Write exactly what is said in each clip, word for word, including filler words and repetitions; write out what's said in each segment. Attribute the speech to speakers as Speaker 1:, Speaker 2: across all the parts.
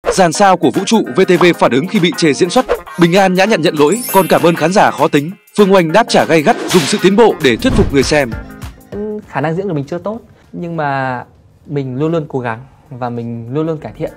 Speaker 1: Dàn sao của vũ trụ vê tê vê phản ứng khi bị chê diễn xuất. Bình An nhã nhặn nhận lỗi, còn cảm ơn khán giả khó tính. Phương Oanh đáp trả gay gắt, dùng sự tiến bộ để thuyết phục người xem.
Speaker 2: Khả năng diễn của mình chưa tốt, nhưng mà mình luôn luôn cố gắng và mình luôn luôn cải thiện.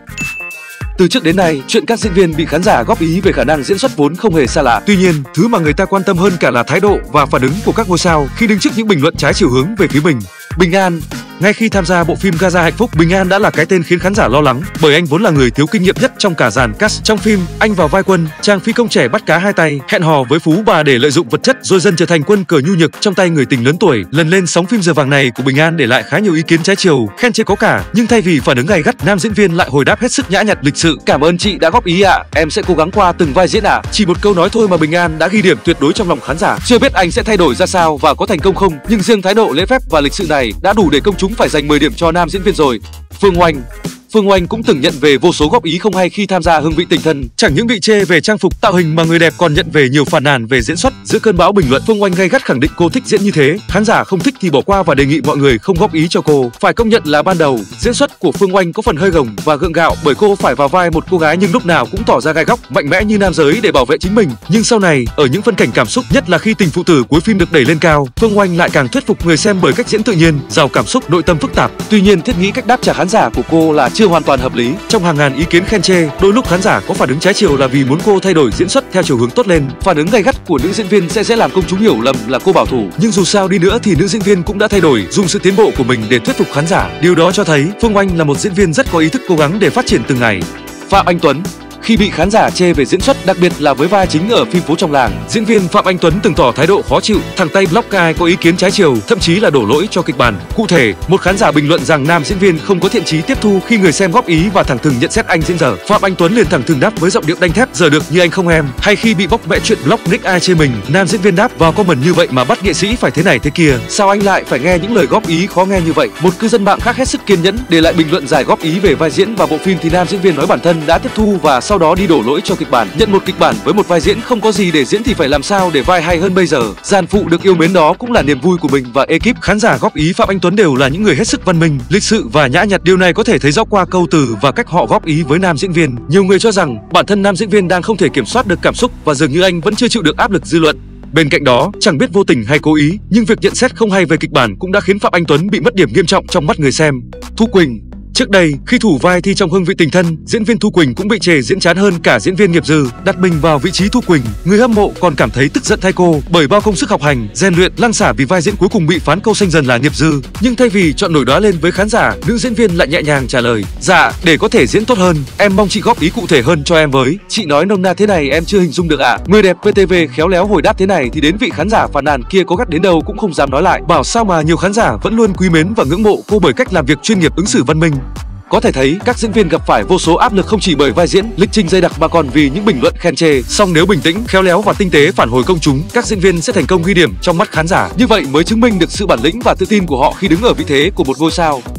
Speaker 1: Từ trước đến nay, chuyện các diễn viên bị khán giả góp ý về khả năng diễn xuất vốn không hề xa lạ. Tuy nhiên, thứ mà người ta quan tâm hơn cả là thái độ và phản ứng của các ngôi sao khi đứng trước những bình luận trái chiều hướng về phía mình. Bình An. Ngay khi tham gia bộ phim Gaza Hạnh Phúc, Bình An đã là cái tên khiến khán giả lo lắng, bởi anh vốn là người thiếu kinh nghiệm nhất trong cả dàn cast. Trong phim, anh vào vai Quân, chàng phi công trẻ bắt cá hai tay, hẹn hò với phú bà để lợi dụng vật chất rồi dần trở thành quân cờ nhu nhược trong tay người tình lớn tuổi. Lần lên sóng phim giờ vàng này của Bình An để lại khá nhiều ý kiến trái chiều, khen chê có cả, nhưng thay vì phản ứng gay gắt, nam diễn viên lại hồi đáp hết sức nhã nhặn lịch sự. Cảm ơn chị đã góp ý ạ, à. Em sẽ cố gắng qua từng vai diễn ạ. À. Chỉ một câu nói thôi mà Bình An đã ghi điểm tuyệt đối trong lòng khán giả. Chưa biết anh sẽ thay đổi ra sao và có thành công không, nhưng riêng thái độ lễ phép và lịch sự này đã đủ để công chúng phải dành mười điểm cho nam diễn viên rồi. Phương Oanh. Phương Oanh cũng từng nhận về vô số góp ý không hay khi tham gia Hương vị tình thân. Chẳng những bị chê về trang phục, tạo hình mà người đẹp còn nhận về nhiều phàn nàn về diễn xuất. Giữa cơn bão bình luận, Phương Oanh gay gắt khẳng định cô thích diễn như thế. Khán giả không thích thì bỏ qua và đề nghị mọi người không góp ý cho cô. Phải công nhận là ban đầu, diễn xuất của Phương Oanh có phần hơi gồng và gượng gạo, bởi cô phải vào vai một cô gái nhưng lúc nào cũng tỏ ra gai góc, mạnh mẽ như nam giới để bảo vệ chính mình. Nhưng sau này, ở những phân cảnh cảm xúc, nhất là khi tình phụ tử cuối phim được đẩy lên cao, Phương Oanh lại càng thuyết phục người xem bởi cách diễn tự nhiên, giàu cảm xúc, nội tâm phức tạp. Tuy nhiên, thiết nghĩ cách đáp trả khán giả của cô là chưa hoàn toàn hợp lý. Trong hàng ngàn ý kiến khen chê, đôi lúc khán giả có phản ứng trái chiều là vì muốn cô thay đổi diễn xuất theo chiều hướng tốt lên. Phản ứng gay gắt của nữ diễn viên sẽ dễ làm công chúng hiểu lầm là cô bảo thủ, nhưng dù sao đi nữa thì nữ diễn viên cũng đã thay đổi, dùng sự tiến bộ của mình để thuyết phục khán giả. Điều đó cho thấy Phương Oanh là một diễn viên rất có ý thức cố gắng để phát triển từng ngày. Phạm Anh Tuấn. Khi bị khán giả chê về diễn xuất, đặc biệt là với vai chính ở phim Phố Trong Làng, diễn viên Phạm Anh Tuấn từng tỏ thái độ khó chịu, thẳng tay block ai có ý kiến trái chiều, thậm chí là đổ lỗi cho kịch bản. Cụ thể, một khán giả bình luận rằng nam diễn viên không có thiện chí tiếp thu khi người xem góp ý và thẳng thừng nhận xét anh diễn dở. Phạm Anh Tuấn liền thẳng thừng đáp với giọng điệu đanh thép: "Giờ được như anh không em." Hay khi bị bóc bẽ chuyện block nick ai chê mình, nam diễn viên đáp: "Vào comment như vậy mà bắt nghệ sĩ phải thế này thế kia, sao anh lại phải nghe những lời góp ý khó nghe như vậy?" Một cư dân mạng khác hết sức kiên nhẫn để lại bình luận dài góp ý về vai diễn và bộ phim thì nam diễn viên nói bản thân đã tiếp thu và sau đó đi đổ lỗi cho kịch bản. Nhận một kịch bản với một vai diễn không có gì để diễn thì phải làm sao để vai hay hơn bây giờ. Dàn phụ được yêu mến đó cũng là niềm vui của mình và ekip. Khán giả góp ý Phạm Anh Tuấn đều là những người hết sức văn minh, lịch sự và nhã nhặn. Điều này có thể thấy rõ qua câu từ và cách họ góp ý với nam diễn viên. Nhiều người cho rằng bản thân nam diễn viên đang không thể kiểm soát được cảm xúc và dường như anh vẫn chưa chịu được áp lực dư luận. Bên cạnh đó, chẳng biết vô tình hay cố ý, nhưng việc nhận xét không hay về kịch bản cũng đã khiến Phạm Anh Tuấn bị mất điểm nghiêm trọng trong mắt người xem. Thu Quỳnh. Trước đây, khi thủ vai thi trong Hương Vị Tình Thân, diễn viên Thu Quỳnh cũng bị chê diễn chán hơn cả diễn viên Nghiệp Dư. Đặt mình vào vị trí Thu Quỳnh, người hâm mộ còn cảm thấy tức giận thay cô, bởi bao công sức học hành, rèn luyện, lăn xả vì vai diễn cuối cùng bị phán câu xanh dần là Nghiệp Dư. Nhưng thay vì chọn nổi đóa lên với khán giả, nữ diễn viên lại nhẹ nhàng trả lời: "Dạ, để có thể diễn tốt hơn, em mong chị góp ý cụ thể hơn cho em với." Chị nói nôm na thế này em chưa hình dung được ạ. À. Người đẹp vê tê vê khéo léo hồi đáp thế này thì đến vị khán giả phàn nàn kia có gắt đến đâu cũng không dám nói lại, bảo sao mà nhiều khán giả vẫn luôn quý mến và ngưỡng mộ cô bởi cách làm việc chuyên nghiệp, ứng xử văn minh. Có thể thấy các diễn viên gặp phải vô số áp lực không chỉ bởi vai diễn, lịch trình dày đặc mà còn vì những bình luận khen chê. Song nếu bình tĩnh, khéo léo và tinh tế phản hồi công chúng, các diễn viên sẽ thành công ghi điểm trong mắt khán giả. Như vậy mới chứng minh được sự bản lĩnh và tự tin của họ khi đứng ở vị thế của một ngôi sao.